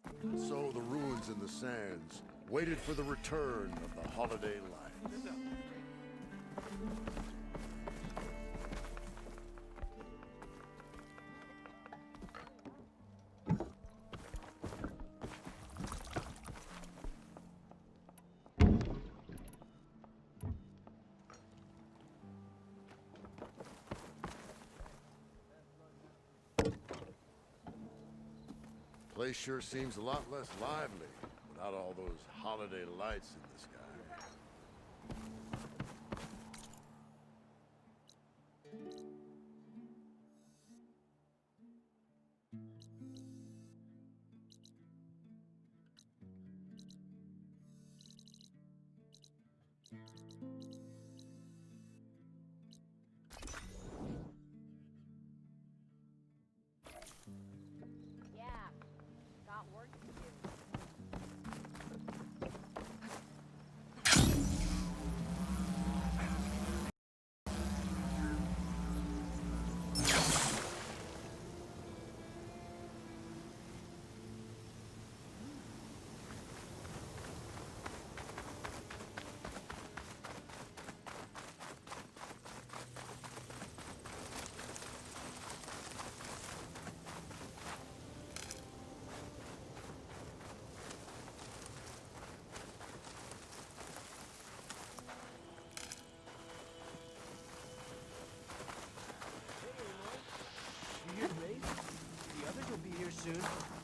And so the ruins in the sands waited for the return of the holiday lights. Place sure seems a lot less lively without all those holiday lights in the sky. The others will be here soon.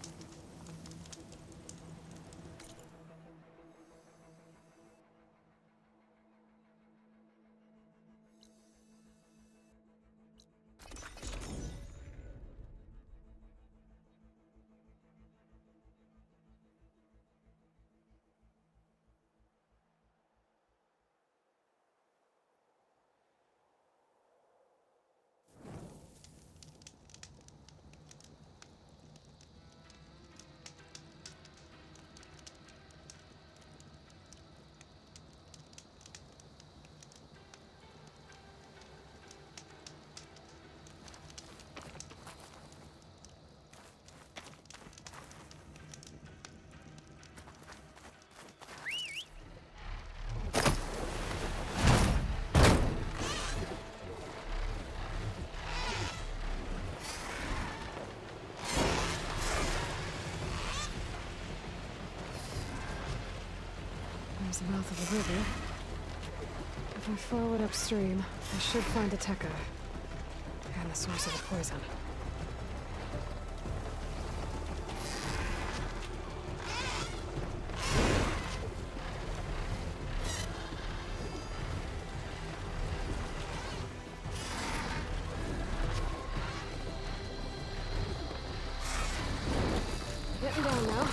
There's the mouth of the river. If I follow it upstream, I should find the Tekka and the source of the poison. Getting down now.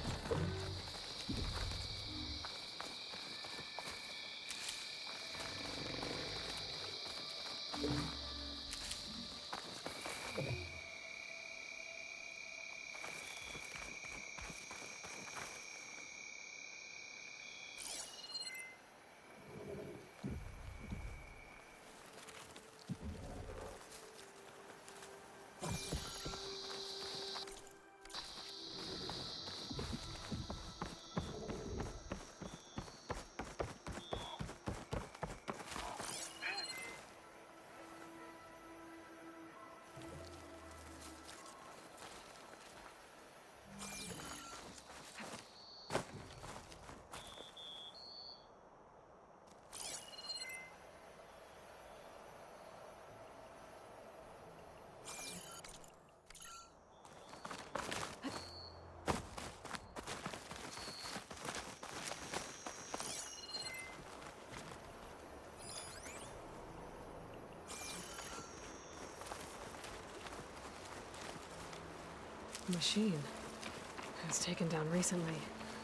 Machine. It was taken down recently.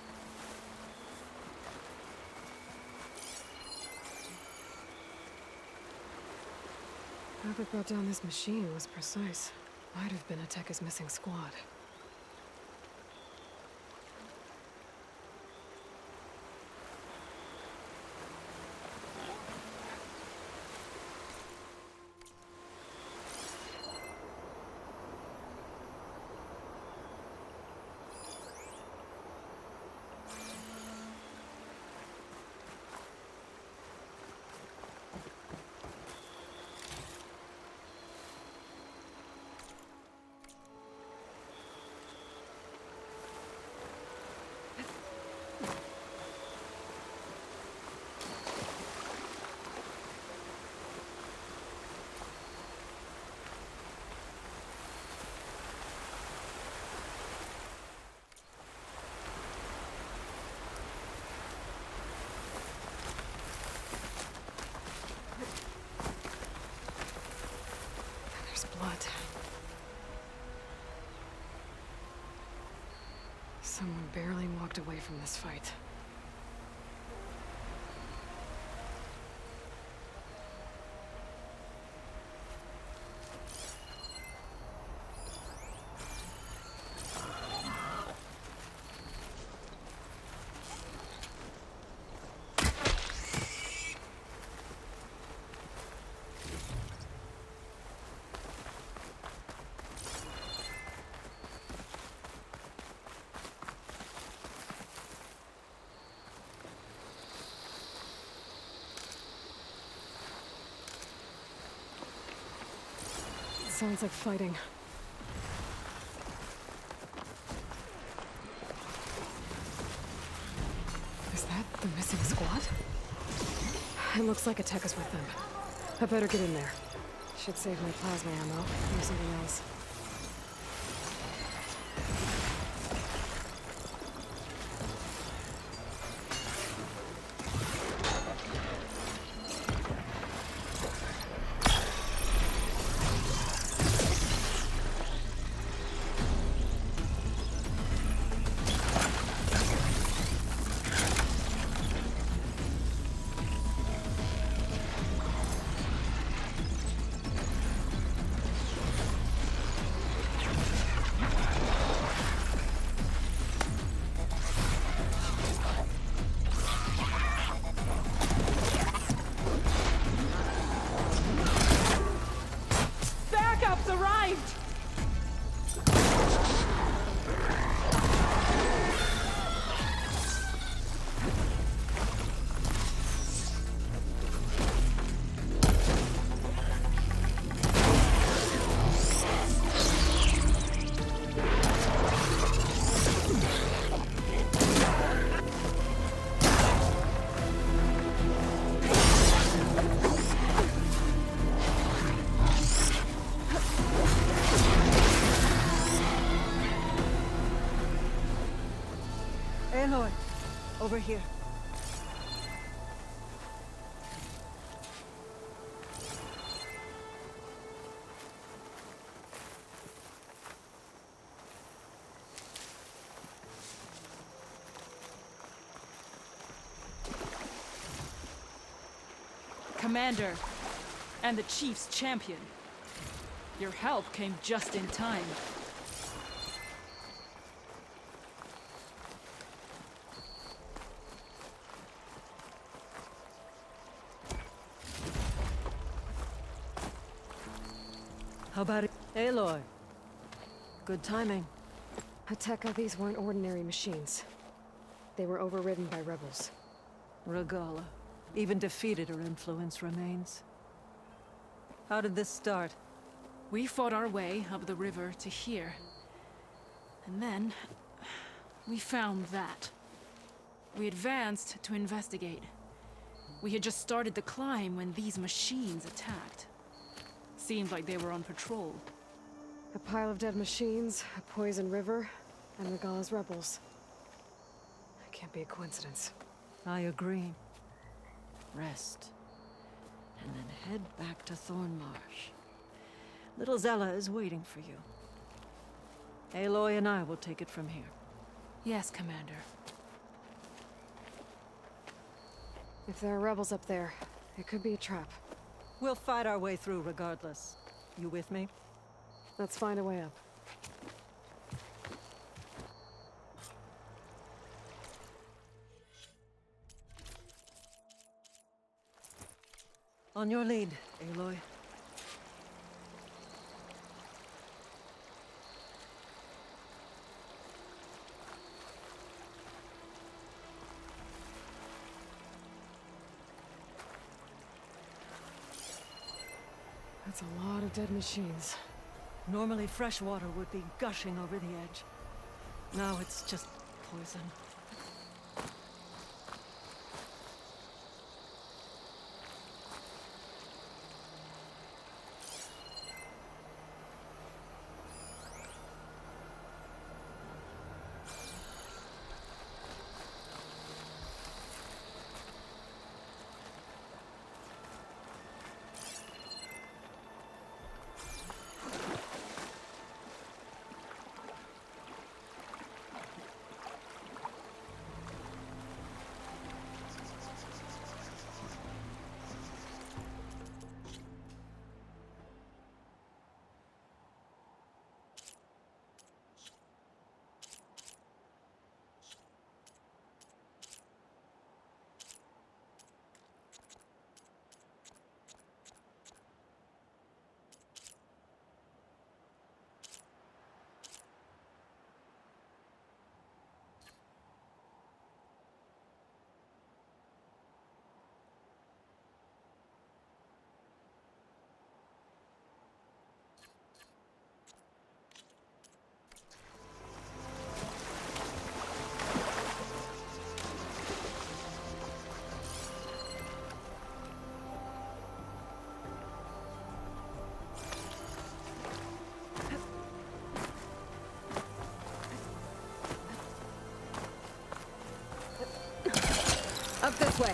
Whoever brought down this machine was precise. Might have been a Tekka's missing squad. Someone barely walked away from this fight. Sounds like fighting. Is that the missing squad? It looks like a tech is with them. I better get in there. Should save my plasma ammo. Use something else. Aloy, over here. Commander, and the Chief's champion. Your help came just in time. How about it? Aloy. Good timing. Hateka, these weren't ordinary machines. They were overridden by rebels. Regala. Even defeated, her influence remains. How did this start? We fought our way up the river to here. And then... we found that. We advanced to investigate. We had just started the climb when these machines attacked. Seemed like they were on patrol. A pile of dead machines, a poison river, and Regala's rebels. It can't be a coincidence. I agree. Rest. And then head back to Thornmarsh. Little Zella is waiting for you. Aloy and I will take it from here. Yes, Commander. If there are rebels up there, it could be a trap. We'll fight our way through regardless. You with me? Let's find a way up. On your lead, Aloy. That's a lot of dead machines. Normally fresh water would be gushing over the edge. Now it's just poison. way.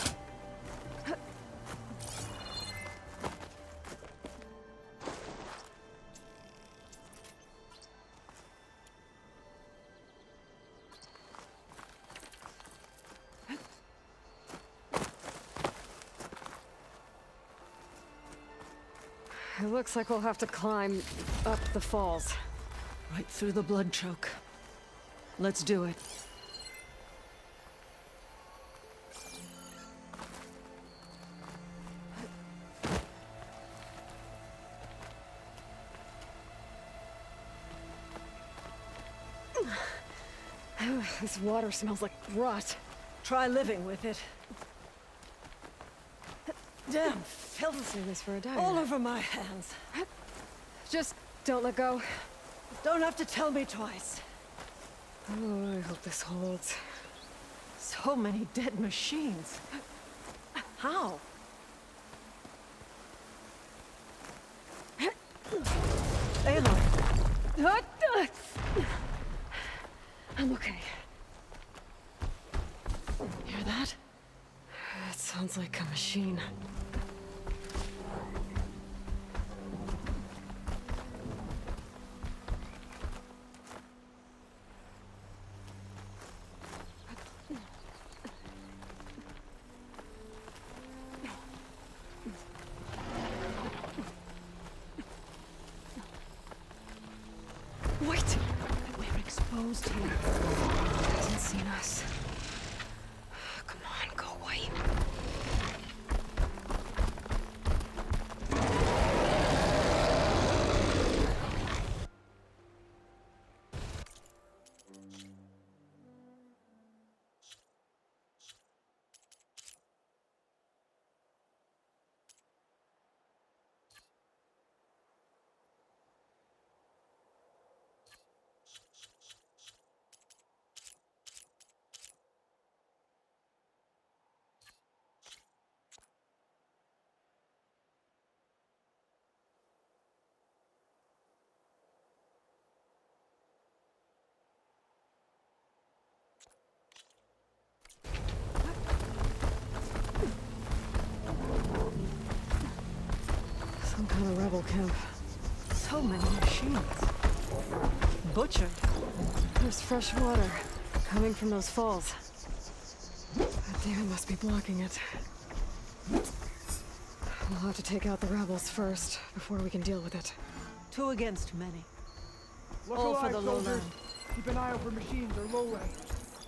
It looks like we'll have to climb up the falls. Right through the blood choke. Let's do it. This water smells like rot. Try living with it. Damn, filth Save this for a diner. all over my hands. Just don't let go. Don't have to tell me twice. Oh, I hope this holds. So many dead machines. How? Aloy, I'm okay. hear that? That sounds like a machine. Wait! We're exposed here. Hasn't seen us. Come on, go away. Some kind of rebel camp. So many machines. Butchered. There's fresh water coming from those falls. That demon must be blocking it. We'll have to take out the rebels first, before we can deal with it. 2 against many. Look All for alive, the soldiers. lowland. Keep an eye out for machines or lowlanders.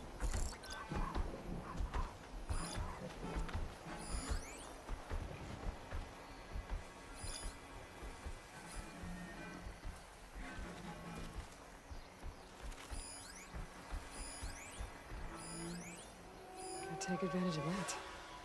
Could take advantage of that.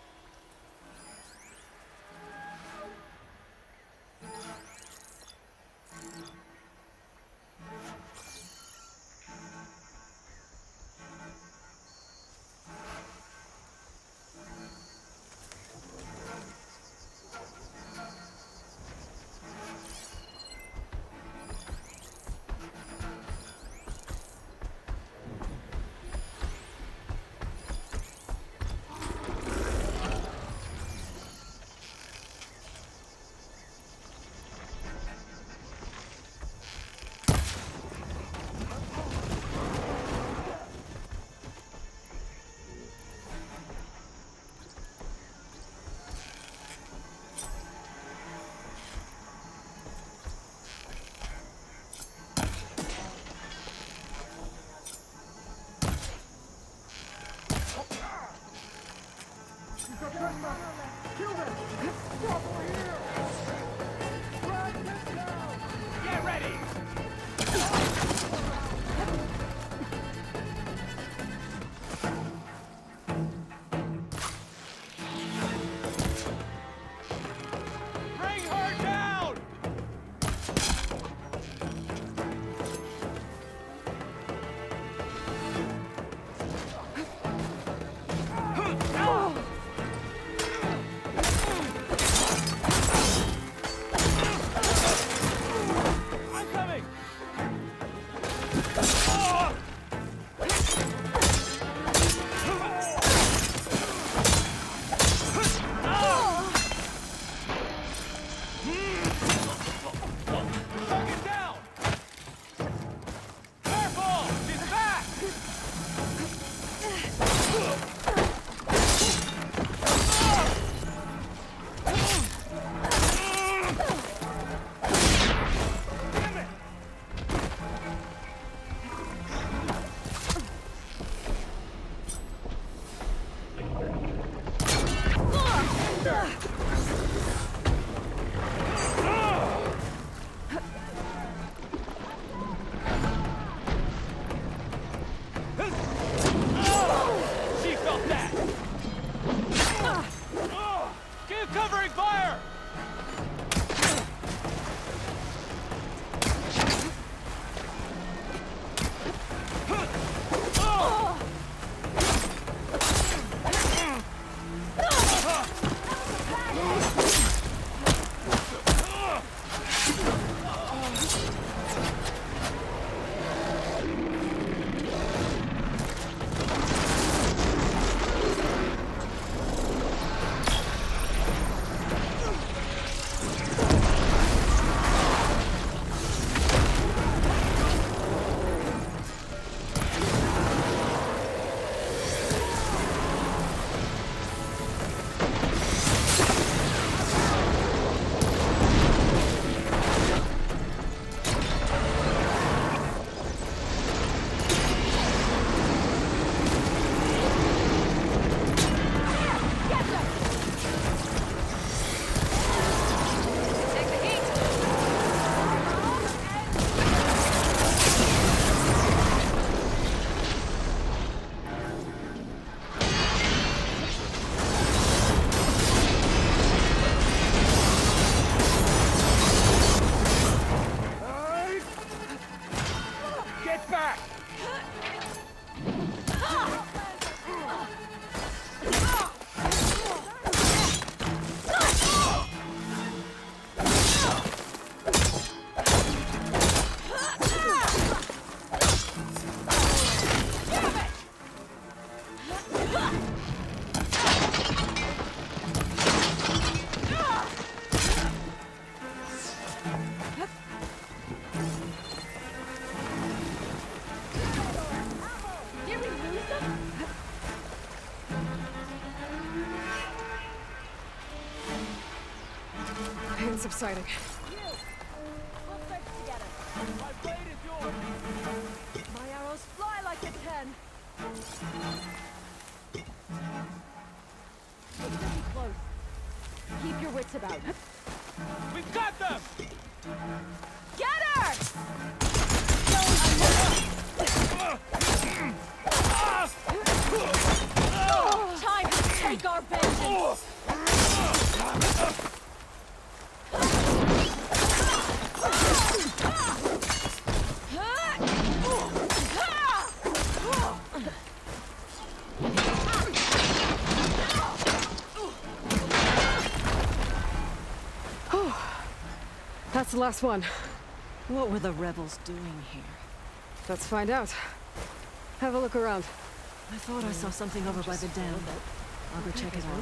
Kill them! Stop over here! Drag this down! Get ready! Bring her down! been subsiding. You! We'll fix together. My blade is yours! My arrows fly like a 10. It's pretty close. Keep your wits about. We've got them! Get her! Time to take our vengeance! That's the last one. What were the rebels doing here? Let's find out. Have a look around. I thought I saw something over by the dam. I'll go check it out.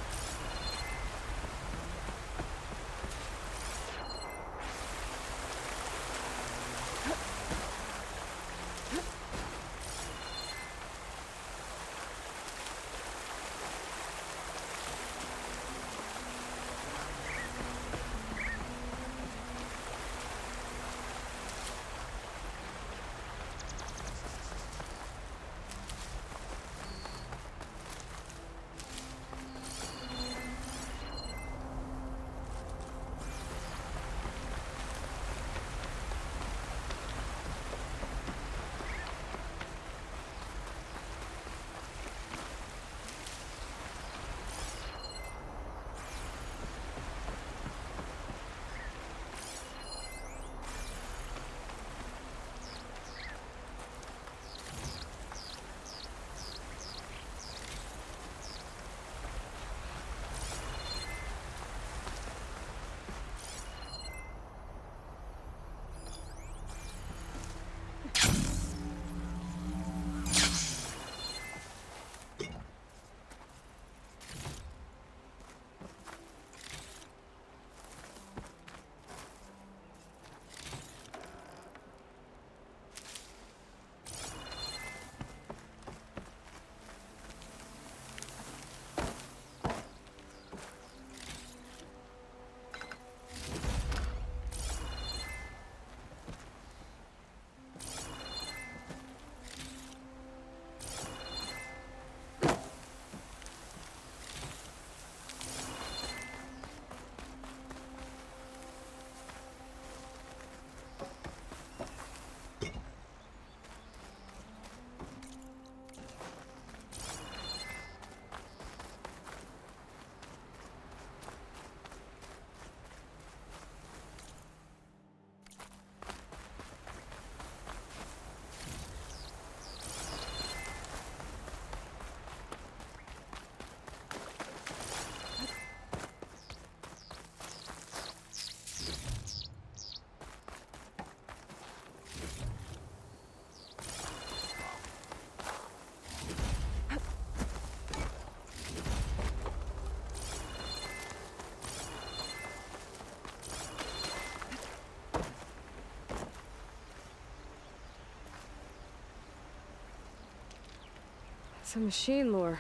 Some machine lore.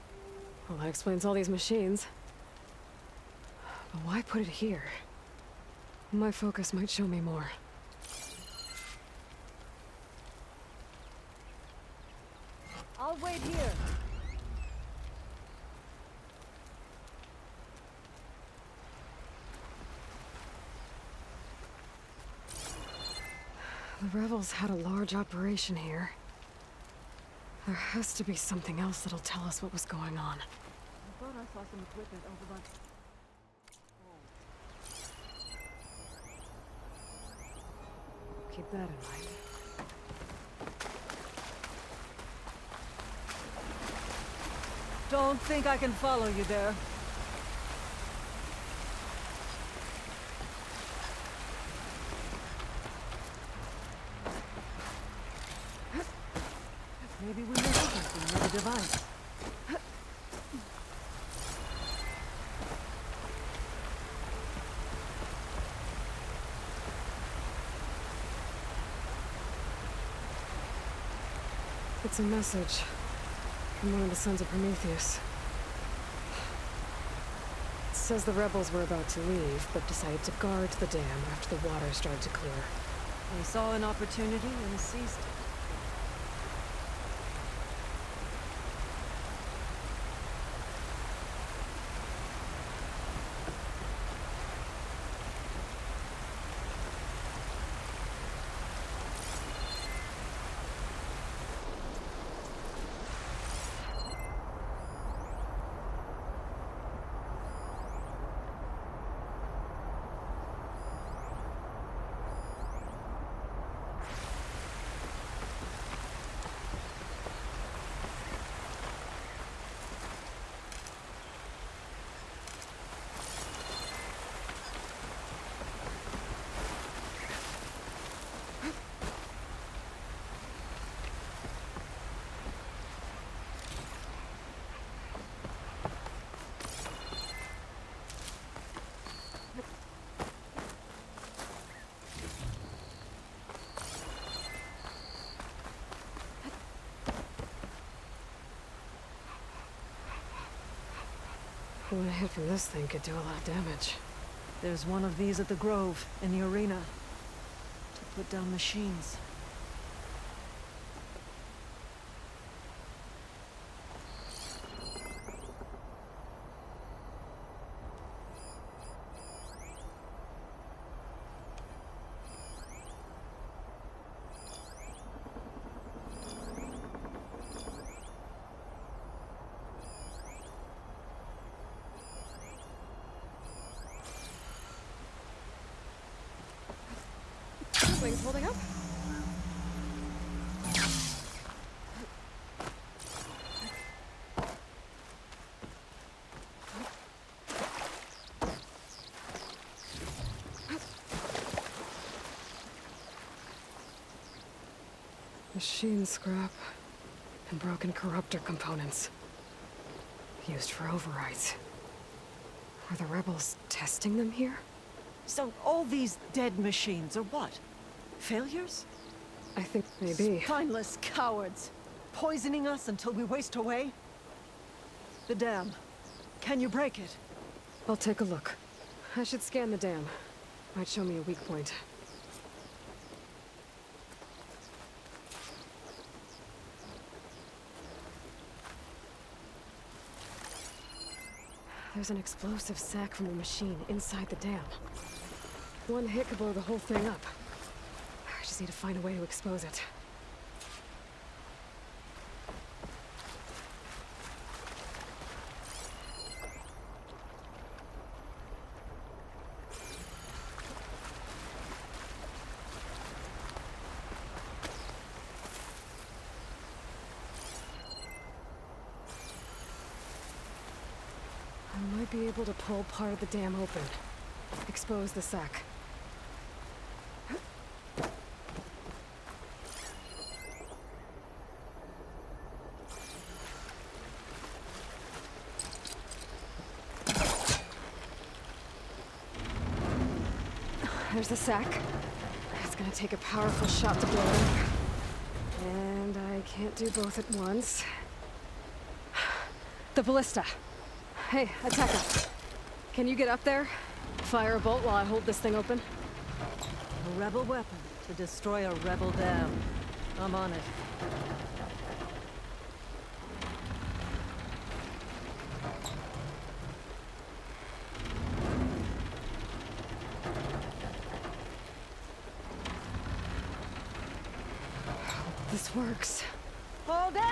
Well, that explains all these machines. But why put it here? My focus might show me more. I'll wait here. The rebels had a large operation here. There has to be something else that'll tell us what was going on. I thought I saw some equipment over by... Keep that in mind. Don't think I can follow you there. Maybe we missed something with the device. It's a message from one of the sons of Prometheus. It's says the rebels were about to leave, but decided to guard the dam after the water started to clear. They saw an opportunity and seized it. One hit from this thing could do a lot of damage. There's one of these at the Grove, in the arena. To put down machines. Things holding up? Machine scrap and broken corruptor components. Used for overrides. Were the rebels testing them here? So all these dead machines are what? Failures? I think maybe. Spineless cowards. Poisoning us until we waste away? The dam. Can you break it? I'll take a look. I should scan the dam. Might show me a weak point. There's an explosive sack from the machine inside the dam. One hit could blow the whole thing up. I just need to find a way to expose it. I might be able to pull part of the dam open. Expose the sack. There's the sack. It's gonna take a powerful shot to blow it up. And I can't do both at once. The ballista. Hey, attacker. Can you get up there? Fire a bolt while I hold this thing open? A rebel weapon to destroy a rebel dam. I'm on it. This works. Hold it!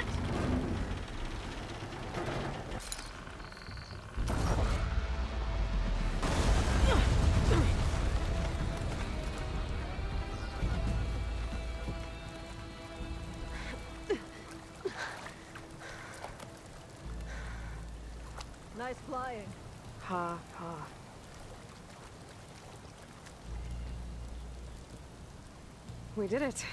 Nice flying. Ha, ha. We did it.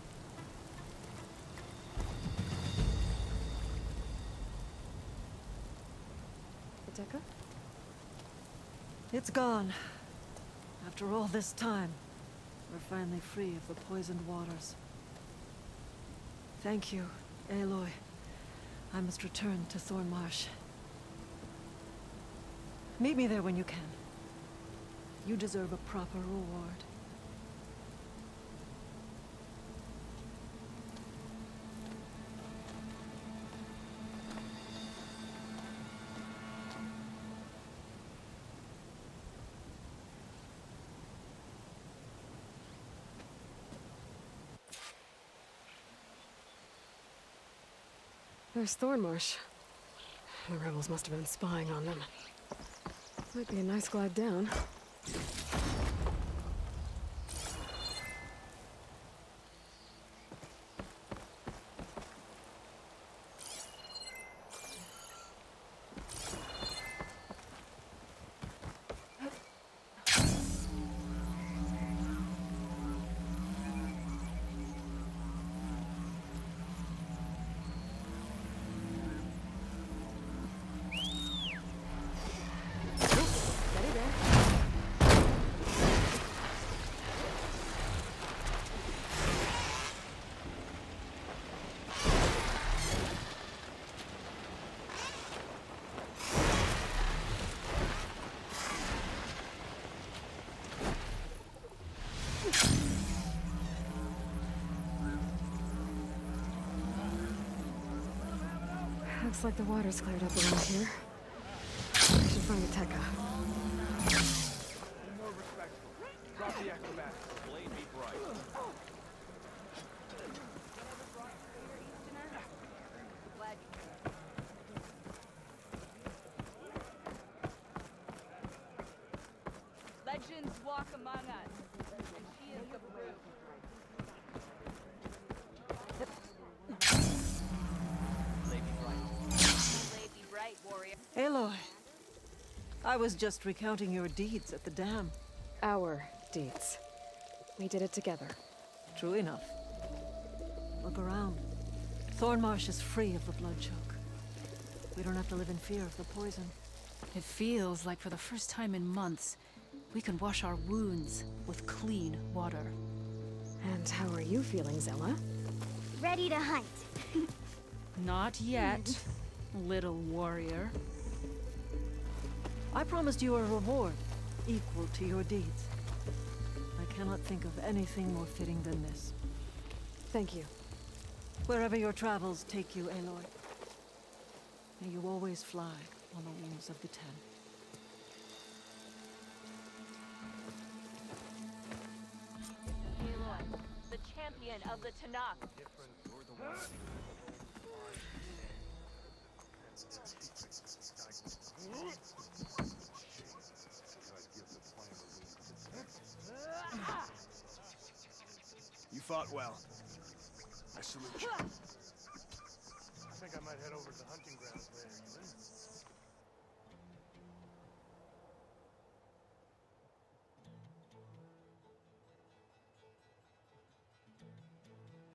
Deca? It's gone. After all this time, we're finally free of the poisoned waters. Thank you, Aloy. I must return to Thornmarsh. Meet me there when you can. You deserve a proper reward. There's Thornmarsh. The rebels must have been spying on them. Might be a nice glide down. Looks like the water's cleared up around here. I should find the Tekka. More respectful. Drop the acrobatics. Blade be bright. Legends walk among us, and she is the proof. Aloy, I was just recounting your deeds at the dam. Our deeds. We did it together. True enough. Look around. Thornmarsh is free of the blood choke. We don't have to live in fear of the poison. It feels like for the first time in months, we can wash our wounds with clean water. And how are you feeling, Zella? Ready to hunt. Not yet, little warrior. I promised you a reward equal to your deeds. I cannot think of anything more fitting than this. Thank you. Wherever your travels take you, Aloy, may you always fly on the wings of the Ten. Aloy, the champion of the Tanakh. You fought well. I salute you.